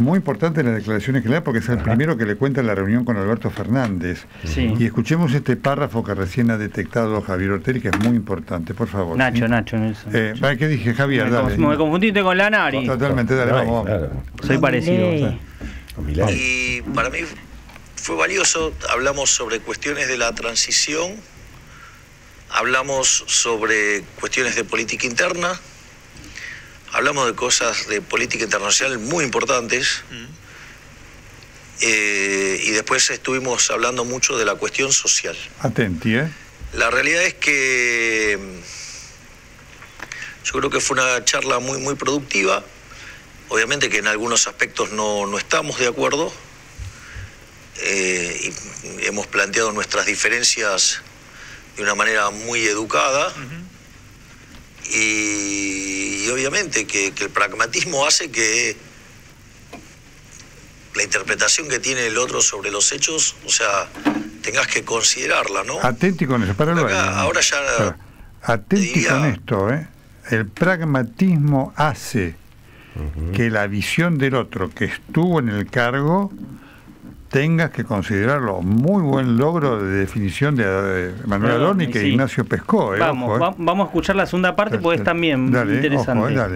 muy importante las declaraciones que le da, porque es el primero que le cuenta la reunión con Alberto Fernández. Sí. Y escuchemos este párrafo que recién ha detectado Javier Ortelli, que es muy importante, por favor. Nacho, ¿sí? Nelson. ¿Qué dije, Javier? Dale. Me confundiste con la Nari. Totalmente, dale, vamos. Claro. Soy parecido. Y para mí fue valioso. Hablamos sobre cuestiones de la transición, hablamos sobre cuestiones de política interna, hablamos de cosas de política internacional muy importantes, y después estuvimos hablando mucho de la cuestión social. Atenti, La realidad es que yo creo que fue una charla muy, muy productiva. Obviamente que en algunos aspectos no estamos de acuerdo. Y hemos planteado nuestras diferencias de una manera muy educada. Y obviamente que el pragmatismo hace que la interpretación que tiene el otro sobre los hechos, o sea, tengas que considerarla, ¿no? Atenti con eso, páralo ahí. Ahora ya... Atenti con esto, El pragmatismo hace que la visión del otro que estuvo en el cargo tengas que considerarlo. Muy buen logro de definición de Manuel Adorni que Ignacio pescó. Vamos a escuchar la segunda parte porque es también interesante. Dale.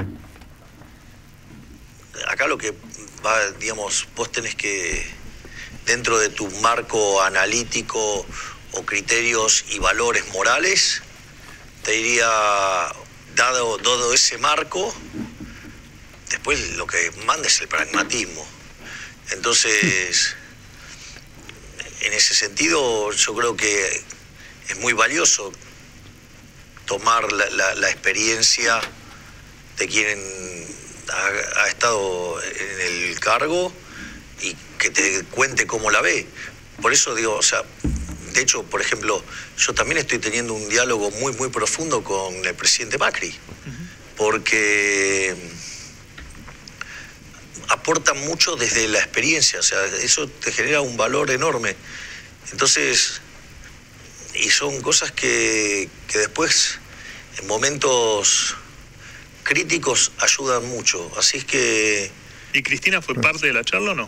Acá lo que va, digamos, vos tenés que, dentro de tu marco analítico o criterios y valores morales, te diría, dado ese marco, después lo que manda es el pragmatismo. Entonces, en ese sentido, yo creo que es muy valioso tomar la experiencia de quien ha estado en el cargo y que te cuente cómo la ve. Por eso digo, o sea, de hecho, por ejemplo, yo también estoy teniendo un diálogo muy, muy profundo con el presidente Macri, porque aporta mucho desde la experiencia, o sea, eso te genera un valor enorme. Entonces, y son cosas que después, en momentos críticos, ayudan mucho. Así es que... ¿Y Cristina fue parte de la charla o no?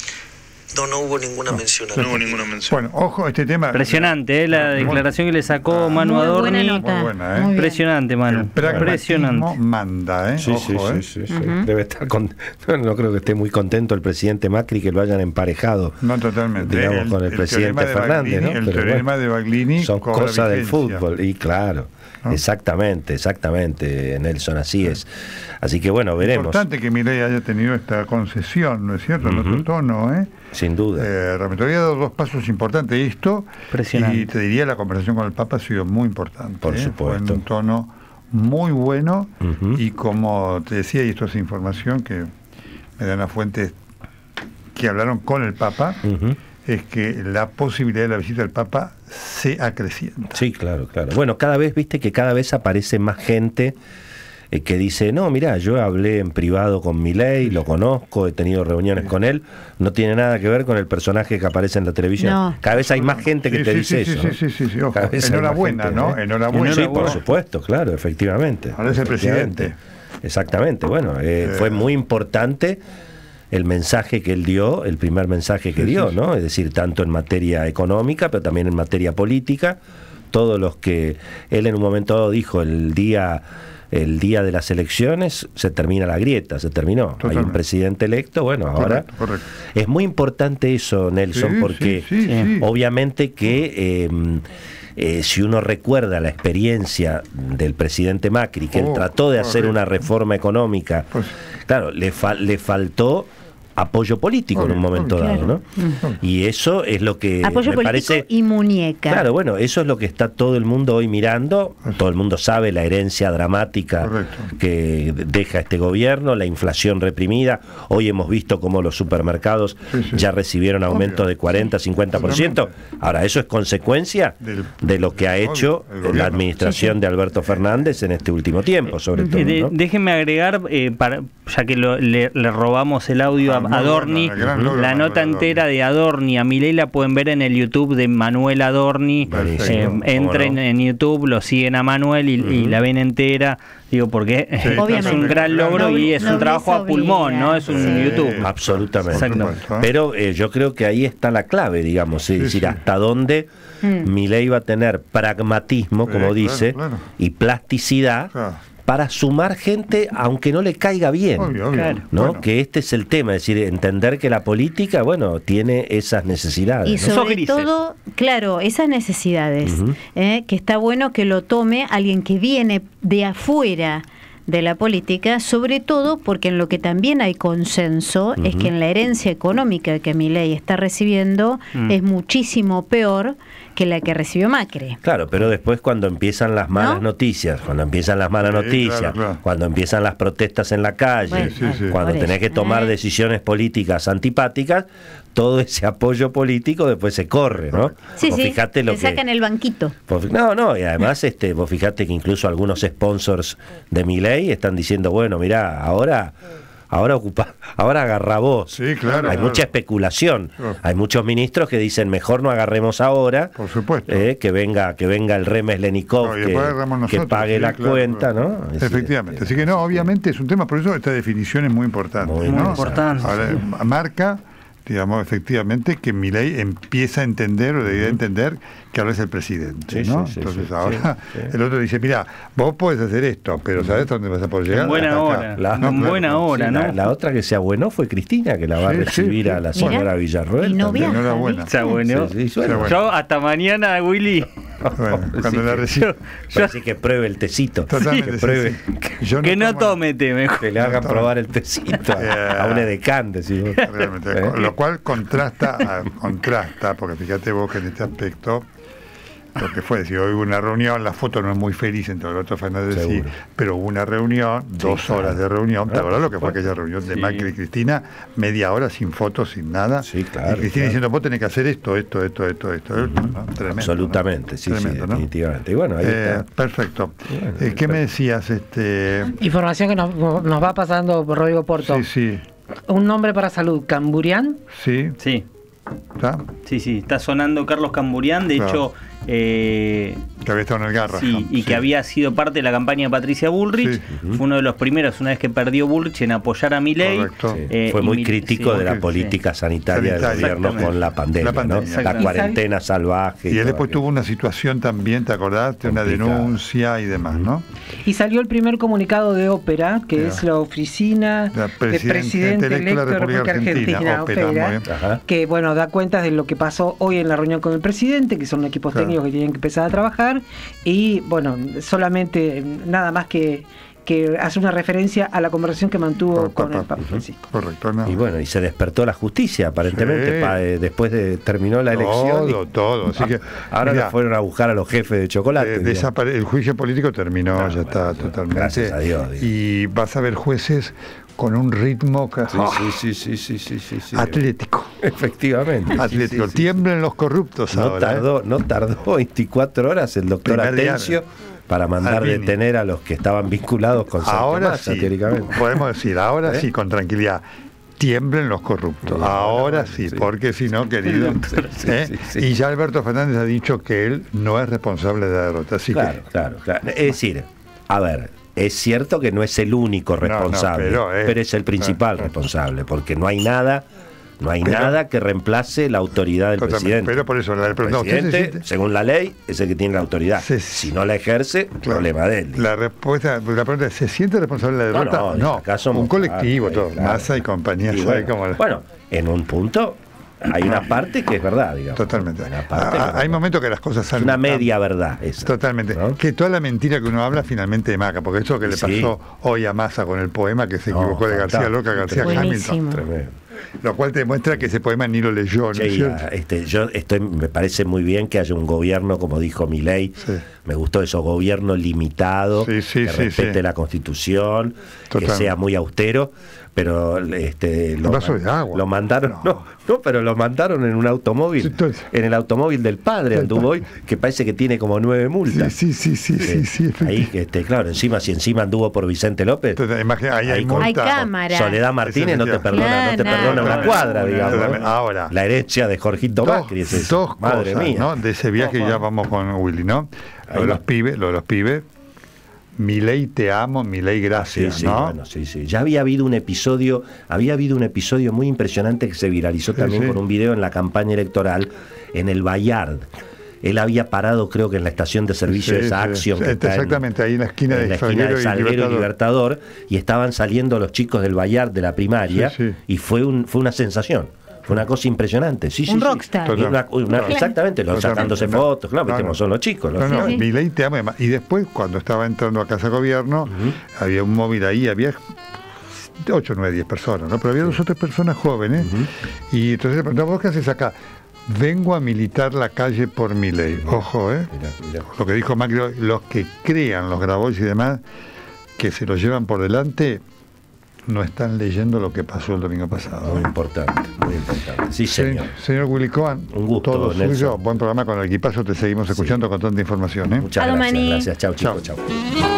No hubo ninguna mención. No hubo ninguna mención. Bueno, ojo, este tema... Impresionante, la declaración que le sacó Manu Adorni. Buena nota. Muy buena, Impresionante, Manu. El pragmatismo Impresionante. manda, Sí. Debe estar no creo que esté muy contento el presidente Macri que lo hayan emparejado. No, totalmente. Digamos, con el presidente Fernández, ¿no? El teorema de Baglini son cosas del vigencia. fútbol, y claro. ¿No? Exactamente, Nelson, así es. Así que bueno, veremos. Es importante que Milei haya tenido esta concesión, ¿no es cierto? En otro tono, Sin duda. Realmente había dado dos pasos importantes esto, Impresionante. y te diría la conversación con el Papa ha sido muy importante. Por supuesto. Fue en un tono muy bueno, y como te decía, y esto es información que me dan las fuentes que hablaron con el Papa, es que la posibilidad de la visita del Papa se acrecienta. Sí, claro. Bueno, cada vez aparece más gente que dice, no, mirá, yo hablé en privado con Milei, lo conozco, he tenido reuniones con él, no tiene nada que ver con el personaje que aparece en la televisión. No. Cada vez hay más gente que te dice eso. Sí, ojo. Enhorabuena, ¿no? Enhorabuena. Sí, por supuesto, claro, efectivamente. Ahora es el presidente. Exactamente, bueno, fue muy importante el mensaje que él dio, el primer mensaje que dio, ¿no? Es decir, tanto en materia económica, pero también en materia política, todos los que él en un momento dado dijo el día de las elecciones, se termina la grieta, se terminó. Totalmente. Hay un presidente electo, bueno, ahora... Correcto. Es muy importante eso, Nelson, porque obviamente que... si uno recuerda la experiencia del presidente Macri, que él trató de hacer una reforma económica, claro, le faltó apoyo político en un momento dado, ¿no? Y eso es lo que apoyo me político parece y muñeca. Claro, bueno, eso es lo que está todo el mundo hoy mirando. Todo el mundo sabe la herencia dramática que deja este gobierno, la inflación reprimida. Hoy hemos visto cómo los supermercados ya recibieron aumentos de 40, 50%. Ahora, eso es consecuencia de lo que ha hecho la administración de Alberto Fernández en este último tiempo, sobre todo, ¿no? Déjenme agregar, ya que le robamos el audio Adorni, la nota entera de Adorni a Milei la pueden ver en el YouTube de Manuel Adorni. Entren en YouTube, lo siguen a Manuel y la ven entera. Digo, porque es un gran logro y es un trabajo a pulmón, ¿no? Es un YouTube. Absolutamente. Pero yo creo que ahí está la clave, digamos, es decir, hasta dónde Milei va a tener pragmatismo, como dice, y plasticidad para sumar gente aunque no le caiga bien, ¿no? Claro. Que este es el tema, es decir, entender que la política, bueno, tiene esas necesidades. Y sobre todo, claro, esas necesidades, que está bueno que lo tome alguien que viene de afuera de la política, sobre todo porque en lo que también hay consenso es que en la herencia económica que Milei está recibiendo es muchísimo peor que la que recibió Macri. Claro, pero después cuando empiezan las malas noticias, cuando empiezan las protestas en la calle, cuando tenés que tomar decisiones políticas antipáticas, todo ese apoyo político después se corre, ¿no? Sí, fíjate lo que sacan el banquito. No, y además vos fíjate que incluso algunos sponsors de Milei están diciendo, bueno, mirá, ahora agarra vos. Sí, claro. Hay mucha especulación. Hay muchos ministros que dicen mejor no agarremos ahora. Por supuesto. Que venga el Remes Lenikov que pague la cuenta, ¿no? Efectivamente. Así que no, obviamente es un tema, por eso esta definición es muy importante. Muy importante. Ahora, marca, digamos, efectivamente que Milei empieza a entender o debería entender que ahora es el presidente, ¿no? Entonces ahora el otro dice, mira, vos podés hacer esto, pero ¿sabés dónde vas a poder llegar? En buena hora, ¿no? La otra que se abonó fue Cristina, que la va a recibir a la señora Villarroel. Enhorabuena. Se abonó. Yo hasta mañana, Willy. Bueno, cuando la recibo. Así que pruebe el tecito. Totalmente. Que pruebe. Que no tome té, mejor. Que le hagan probar el tecito a un edecán, decimos. Realmente. Lo cual contrasta, porque fíjate vos que en este aspecto, lo que fue, si hoy hubo una reunión, la foto no es muy feliz entre Alberto Fernández y pero hubo una reunión, 2 horas de reunión, ¿te acordás lo que fue aquella reunión de Macri y Cristina? Media hora sin fotos, sin nada. Sí, claro. Y Cristina diciendo, vos tenés que hacer esto. ¿no? Tremendo. Absolutamente, ¿no? Tremendo, definitivamente. Y bueno, ahí está. Perfecto. ¿Qué me decías? Información que nos va pasando Rodrigo Porto. Sí. Un nombre para salud, Camburián. Sí. ¿Está? Sí, está sonando Carlos Camburián, de hecho... que había estado en el Garra. Que había sido parte de la campaña de Patricia Bullrich. Fue uno de los primeros, una vez que perdió Bullrich, en apoyar a Milei. Fue muy crítico de la política sanitaria del gobierno con la pandemia, ¿no? La cuarentena salvaje. Y él después tuvo una situación también, ¿te acordás? Una denuncia y demás, ¿no? Y salió el primer comunicado de Ópera, que es la oficina de presidente electo de la República Argentina, Ópera, que bueno, da cuenta de lo que pasó hoy en la reunión con el presidente, que son equipos técnicos que tienen que empezar a trabajar, y bueno, solamente nada más que hace una referencia a la conversación que mantuvo con el Papa Francisco. Correcto. Y bueno, y se despertó la justicia, aparentemente, después de terminó la elección. Todo. Así que, ahora lo fueron a buscar a los jefes de chocolate. El juicio político terminó, ya está totalmente. Gracias a Dios. Y vas a ver jueces con un ritmo sí. Atlético. Efectivamente. Atlético. Tiemblen los corruptos ahora. No tardó 24 horas el doctor Atencio para mandar detener a los que estaban vinculados con ahora teóricamente. Podemos decir, ahora sí, con tranquilidad. Tiemblen los corruptos. Ahora sí, porque si no, querido. Y ya Alberto Fernández ha dicho que él no es responsable de la derrota. Así claro. Es decir, a ver, es cierto que no es el único responsable, pero es el principal responsable, porque no hay nada que reemplace la autoridad del presidente. Pero por eso el presidente, según la ley, es el que tiene la autoridad. Si no la ejerce, problema de él. La pregunta es, ¿se siente responsable de la derrota? No, un colectivo, todo. Massa y compañía. Bueno, en un punto hay una parte que es verdad, digamos. Totalmente. Hay momentos que las cosas salen. Una media verdad. Esa, totalmente. ¿No? Que toda la mentira que uno habla finalmente de Maca, porque eso que le pasó hoy a Massa con el poema que se equivocó de García Lorca a García Hamilton. Tremendo. Lo cual te demuestra que ese poema ni lo leyó, ¿no es cierto? Me parece muy bien que haya un gobierno, como dijo Milei, me gustó eso, gobierno limitado, que respete la Constitución, que sea muy austero, pero lo mandaron, pero lo mandaron en un automóvil, en el automóvil del padre anduvo hoy, que parece que tiene como 9 multas. Sí. Ahí, claro, si encima anduvo por Vicente López. Entonces, hay cámara. Soledad Martínez no te perdona una cuadra, digamos. Ahora, la herencia de Jorgito Macri, madre mía, ¿no? De ese viaje ya vamos con Willy, ¿no? Lo de los pibes. Milei te amo, Milei gracias, ¿no? Bueno, sí. Ya había habido un episodio muy impresionante que se viralizó también con un video en la campaña electoral en el Bayard. Él había parado, creo que en la estación de servicio de esa acción. Exactamente, ahí en la esquina de Salguero y Libertador, y estaban saliendo los chicos del Bayard de la primaria, y fue una sensación. Fue una cosa impresionante, un rockstar. Exactamente, sacándose fotos, claro, son los chicos. Milei te ama. Y después, cuando estaba entrando a Casa de Gobierno, había un móvil ahí, había 8, 9, 10 personas, ¿no? Pero había 2 o 3 personas jóvenes. Y entonces le preguntaba, ¿vos qué haces acá? Vengo a militar la calle por Milei. Ojo, Mirá. Lo que dijo Macri, los que crean los Grabois y demás, que se lo llevan por delante, no están leyendo lo que pasó el domingo pasado. Muy importante. Sí, señor. Señor Willy Cohen, un gusto, todo Nelson. Suyo. Buen programa con el equipazo, te seguimos escuchando con tanta información. Muchas gracias. Chau, chicos. Chau.